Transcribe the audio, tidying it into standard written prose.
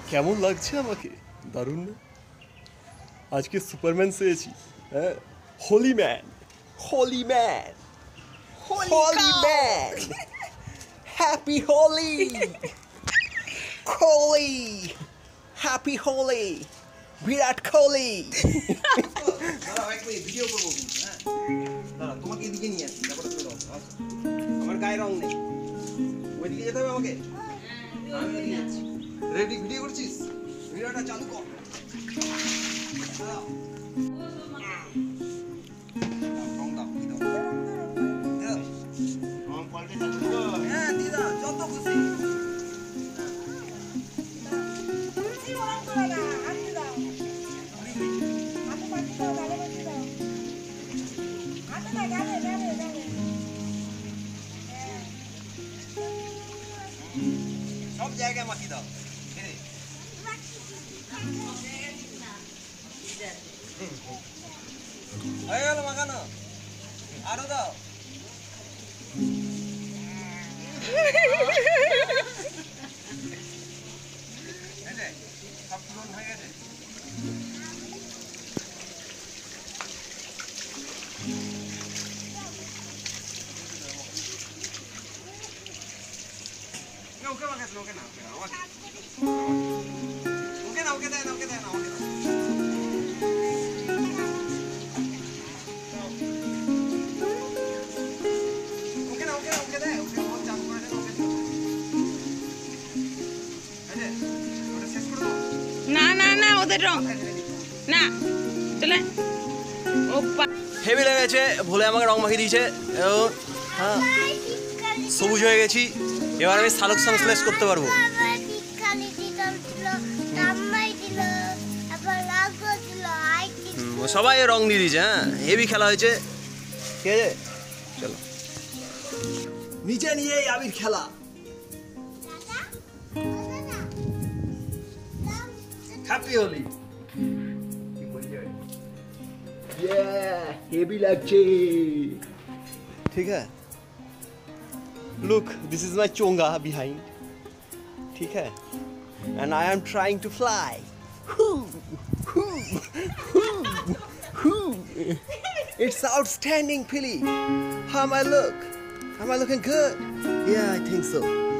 কেমন লাগছে আমাকে? দারুণ না? আজকে সুপারম্যান সেজেছি। হ্যাঁ, Holi man, Holi man, Holi man, happy Holi, Holi, happy Holi, Virat Kohli. দাঁড়াও এক মিনিট ভিডিও করবো কিন্তু। হ্যাঁ দাঁড়াও, তোমাকে এদিকে নিয়ে আসছি, তারপরে তুমি রং। আমার গায়ে রং নেই, ওইদিকে যেতে হবে আমাকে। আমি ওইদিকে যাচ্ছি। রেডি? ভিডিও করছিস? ভিডিওটা চালু কর। দাঁড়াও। রং দাও, কি দাও? দাও। রং পাল্টে যাচ্ছে তো। হ্যাঁ দিয়ে দাও, যত খুশি। সব জায়গায় মাখি দাও। হয়ে গেল মাখানো, আরো দাও। সব পূরণ হয়ে গেছে। ওকে মাখাস না, ওকে না, ওকে না, ওকে দেয় না, ওকে দেয় না, ওকে দাও। ওকে না, ওকে না, ওকে দেয়, ওকে বহুত চাপ করে দেয়, ওকে দিও। এই যে ওটা শেষ করে দাও। না না না, ওদের রং না, চলে। হেভি লেগেছে, ভুলে আমাকে রং মাখিয়ে দিয়েছে। হ্যাঁ, সবুজ হয়ে গেছি। এবার আমি শালক সংশ্লেষ করতে পারবো। সবাই রং দিয়ে দিয়েছে। হ্যাঁ, হেভি খেলা হয়েছে। ঠিক আছে, চলো নিচে নিয়ে আবির খেলা। হ্যাপি হোলি। হেভি লাগছে। ঠিক আছে, look, this is my chonga behind. ठीक है, and I am trying to fly. It's outstanding, Philly. How am I look? Am I looking good? Yeah, I think so.